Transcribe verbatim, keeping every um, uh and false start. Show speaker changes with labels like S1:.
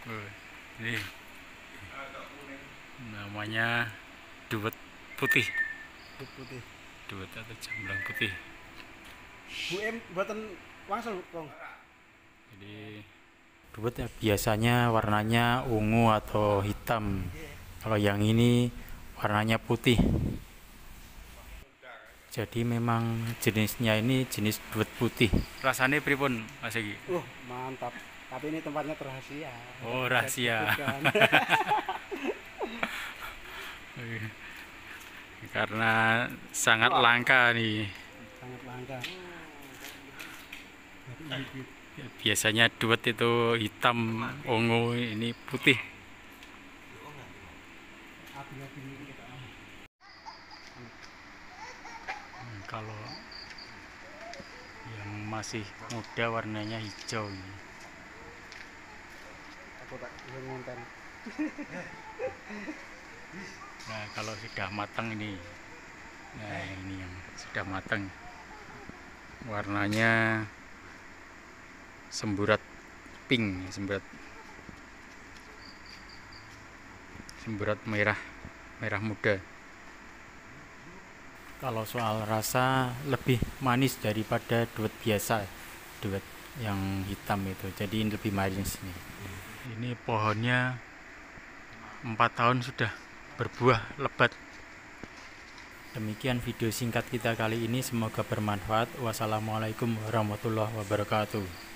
S1: Oh, ini namanya duet putih.
S2: Duet putih.
S1: Duet atau jamblang putih.
S2: Bu em buatan wangsul, Bang.
S1: Jadi duet ya biasanya warnanya ungu atau hitam. Kalau yang ini warnanya putih. Jadi memang jenisnya ini jenis duet putih. Rasanya pripun Mas Egi?
S2: Uh, mantap. Tapi ini tempatnya rahasia.
S1: Oh, rahasia. Karena sangat langka nih.
S2: Sangat langka.
S1: Biasanya duet itu hitam, ungu, ini putih. Hmm, kalau yang masih muda warnanya hijau ini.
S2: Aku tak ngonten.
S1: Nah, kalau sudah matang ini. Nah, ini yang sudah matang. Warnanya semburat pink, semburat semburat merah, merah muda. Kalau soal rasa lebih manis daripada duet biasa, duet yang hitam itu. Jadi ini lebih manis nih. Ini pohonnya empat tahun sudah berbuah lebat. Demikian video singkat kita kali ini, semoga bermanfaat. Wassalamualaikum warahmatullahi wabarakatuh.